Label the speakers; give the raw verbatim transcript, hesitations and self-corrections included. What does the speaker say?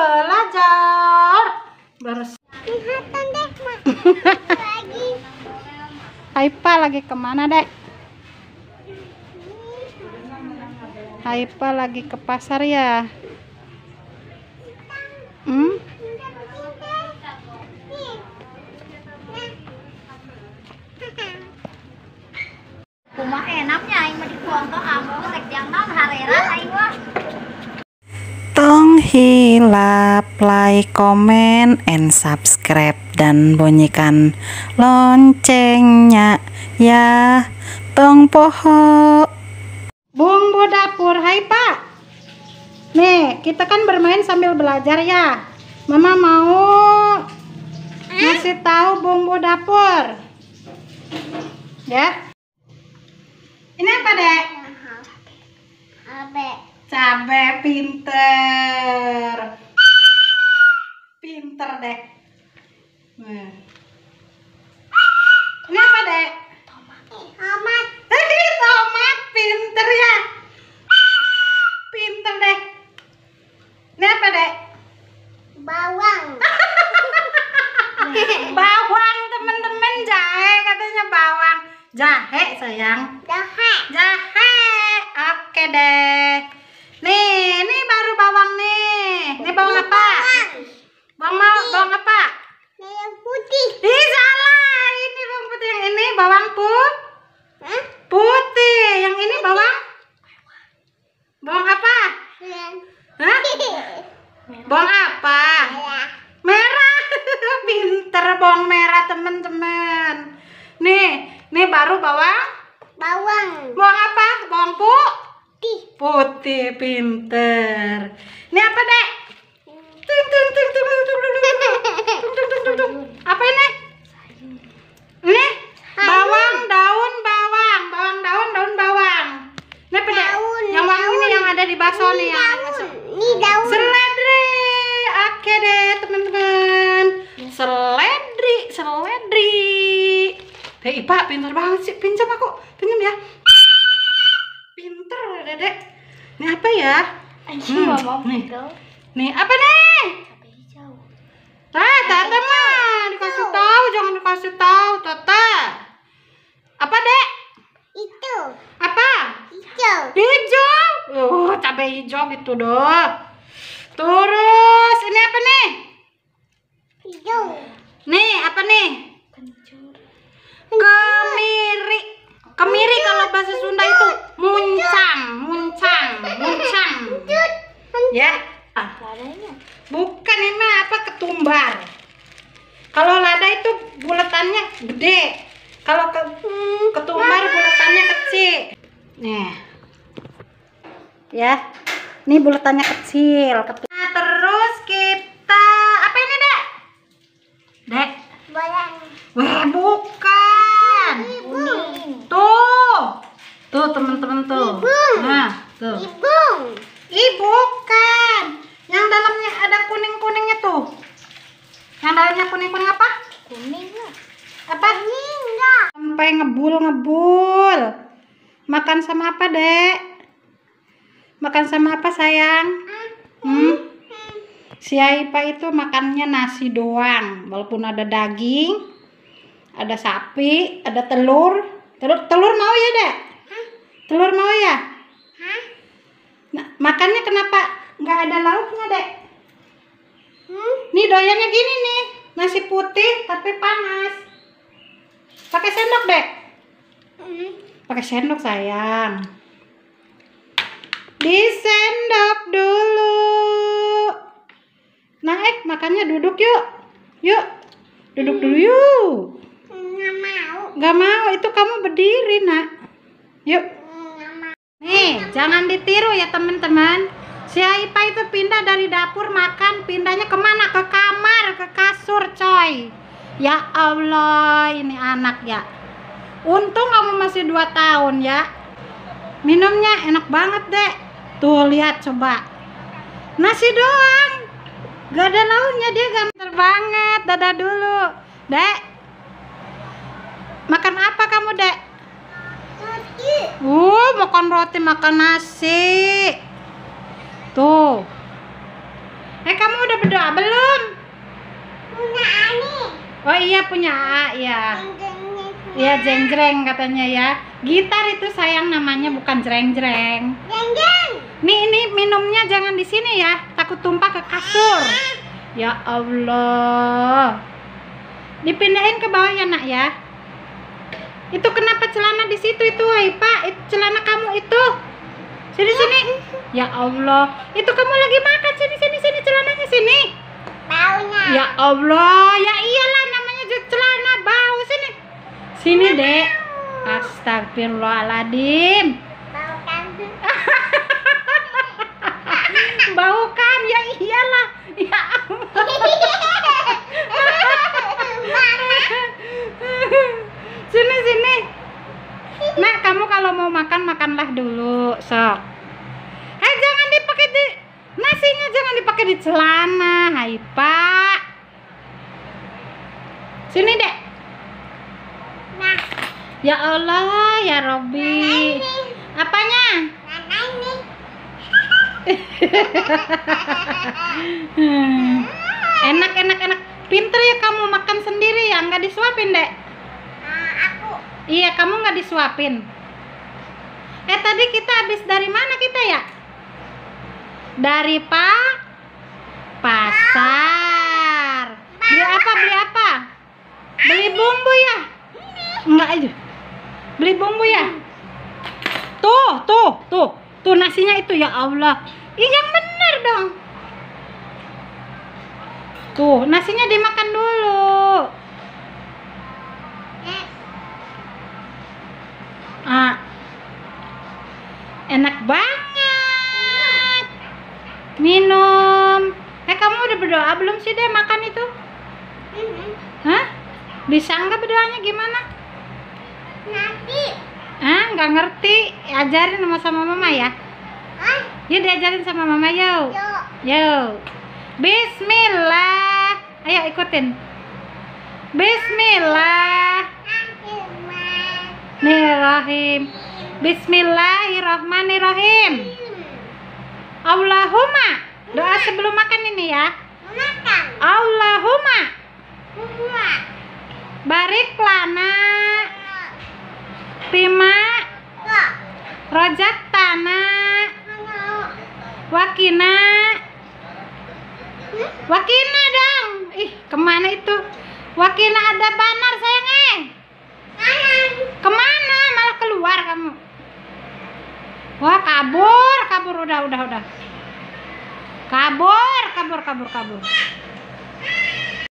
Speaker 1: belajar. Beres. Haipa lagi kemana, Dek? Haipa lagi ke pasar ya? Hmm?
Speaker 2: Kumah enaknya aing mah dibuang ke kampus rek jang naon harera aing mah.
Speaker 1: Tong hilap, like, comment, and subscribe dan bunyikan loncengnya ya. Tong poho. Bumbu dapur, hai Pak. Nih, kita kan bermain sambil belajar ya. Mama mau ngasih tahu bumbu dapur. Ya. Ini apa, Dek?
Speaker 2: Abe.
Speaker 1: Cabe, pinter. Pinter, Dek. Nah. Ini apa, Dek?
Speaker 2: Tomat.
Speaker 1: Tadi tomat, pinter ya. Pinter, Dek. Ini apa, Dek?
Speaker 2: Bawang.
Speaker 1: Bawang, teman-teman, jahe katanya bawang. Jahe, sayang.
Speaker 2: Jahe.
Speaker 1: Jahe. Oke deh. Nih, ini baru bawang nih. Ini bawang apa? Bawang mau, bawang apa?
Speaker 2: Yang putih.
Speaker 1: Ih, salah. Ini bawang putih, yang ini bawang putih.
Speaker 2: Hah?
Speaker 1: Putih. Yang ini bawang? Bawang apa? Hah? Bawang apa? Merah. Pinter, bawang merah, teman-teman. Nih, nih baru bawang.
Speaker 2: Bawang.
Speaker 1: Bawang apa? Bawang putih.
Speaker 2: Putih.
Speaker 1: Putih, pinter. Ini apa, Dek? Ting ting ting ting ting ting ting ting ting ting. Apa ini? Ini bawang daun bawang, bawang daun daun bawang. Ini apa, Dek? Yang wangi ini yang ada di bakso nih yang masuk.
Speaker 2: Ini daun.
Speaker 1: Seledri. Oke deh, teman-teman. Seledri, seledri. Dek, Ipa pinter banget sih. Pinjam aku, pinjam ya. Pinter, Dedek. Ini apa ya? Hmm, nih. Nih, apa nih? Ah, Tata mah dikasih tahu, jangan dikasih tahu, Tata. Apa, Dek?
Speaker 2: Itu.
Speaker 1: Apa?
Speaker 2: Hijau.
Speaker 1: Hijau. Oh, cabai hijau gitu doh. Terus ini apa nih?
Speaker 2: Hijau.
Speaker 1: Nih, apa nih? Kemiri. Kemiri kalau bahasa Sunda itu muncang, muncang, muncang. Ya. Bukan ini apa, ketumbar. Kalau lada itu bulatannya gede. Kalau ke, ketumbar bulatannya kecil. Nih. Ya. Ini bulatannya kecil. Nah, terus kita apa ini, Dek? Dek.
Speaker 2: Bawang.
Speaker 1: Weh, bukan. Tuh. Tuh, teman-teman tuh.
Speaker 2: Ibung.
Speaker 1: Nah, tuh.
Speaker 2: Ibung.
Speaker 1: Ih, bukan. Yang dalamnya ada kuning-kuningnya tuh. Yang dalamnya kuning-kuning apa?
Speaker 2: Kuning lah.
Speaker 1: Apa?
Speaker 2: Kuning enggak.
Speaker 1: Sampai ngebul-ngebul. Makan sama apa, Dek? Makan sama apa, sayang? Hmm? Si Aipa itu makannya nasi doang. Walaupun ada daging, ada sapi, ada telur. Telur, telur mau ya, Dek? Telur mau ya?
Speaker 2: Hah?
Speaker 1: Nah, makannya kenapa nggak ada lauknya, Dek?
Speaker 2: Hmm?
Speaker 1: Nih doyannya gini nih, nasi putih tapi panas. Pakai sendok, Dek.
Speaker 2: Hmm.
Speaker 1: Pakai sendok, sayang. Disendok dulu. Naik, makannya duduk yuk. Yuk. Duduk dulu yuk.
Speaker 2: Nggak mau.
Speaker 1: Nggak mau, itu kamu berdiri, Nak. Yuk.
Speaker 2: Nggak mau.
Speaker 1: Nih, jangan ditiru ya, teman-teman. Si Aipa itu pindah dari dapur makan, pindahnya kemana? Ke kamar, ke kasur, coy. Ya Allah, ini anak ya. Untung kamu masih dua tahun ya. Minumnya enak banget, Dek. Tuh, lihat coba. Nasi doang. Gak ada lauknya, dia gambar banget. Dadah dulu, Dek. Makan apa kamu, Dek?
Speaker 2: Roti.
Speaker 1: Uh, makan roti, makan nasi. Tuh. Eh, kamu udah berdoa belum?
Speaker 2: Punya Ani.
Speaker 1: Oh iya, punya A ya. Iya, jeng-jreng katanya ya. Gitar itu sayang namanya, bukan jreng-jreng.
Speaker 2: Jeng-jeng.
Speaker 1: Nih, ini minumnya jangan di sini ya, takut tumpah ke kasur. Ya Allah. Dipindahin ke bawah ya, Nak ya. Itu kenapa celana di situ itu, hai Pak? Itu celana kamu itu. Sini sini. Ya Allah. Itu kamu lagi makan, sini sini sini celananya sini.
Speaker 2: Baunya.
Speaker 1: Ya Allah, ya iyalah namanya juga celana bau sini. Sini, Dek. Astagfirullahaladzim.
Speaker 2: Bau kan?
Speaker 1: Bau kan? Ya iyalah. Ya Sini sini. Nah, kamu kalau mau makan makanlah dulu, sok. Eh, jangan dipakai di nasinya, jangan dipakai di celana, hai Pak. Sini, Dek.
Speaker 2: Nah,
Speaker 1: Ya Allah, ya Robbi. Apanya?
Speaker 2: mana ini?
Speaker 1: Hmm. Enak, enak, enak. Pinter ya kamu makan sendiri ya, nggak disuapin, Dek.
Speaker 2: Nah, aku.
Speaker 1: Iya, kamu nggak disuapin. Eh, tadi kita habis dari mana kita ya? Dari Pak pasar. Beli apa? Beli apa? Beli bumbu ya? Enggak aja. Beli bumbu ya? Tuh, tuh, tuh. Tuh nasinya itu, ya Allah. Ih, yang bener dong. Tuh, nasinya dimakan dulu. Ah. Enak banget. Minum. Eh, kamu udah berdoa belum sih, Dek, makan itu? Hah? Bisa nggak berdoanya gimana?
Speaker 2: Nanti.
Speaker 1: Ah, nggak ngerti. Ajarin sama sama mama ya.
Speaker 2: Ah,
Speaker 1: Yuk diajarin sama mama, yuk.
Speaker 2: yuk.
Speaker 1: Yuk. Bismillah. Ayo ikutin. Bismillah. Bismillahirrahmanirrahim. Bismillahirrahmanirrahim. Allahumma. Doa sebelum makan ini ya.
Speaker 2: Makan.
Speaker 1: Allahumma
Speaker 2: Buat.
Speaker 1: barik lana pima
Speaker 2: Kok.
Speaker 1: rojak tanah
Speaker 2: Mau.
Speaker 1: wakina wakina dong. Ih, kemana itu? Wakina ada banar sayang, eh.
Speaker 2: Kanan.
Speaker 1: Kemana? Malah keluar kamu. Wah, kabur, kabur, udah, udah, udah. Kabur, kabur, kabur, kabur.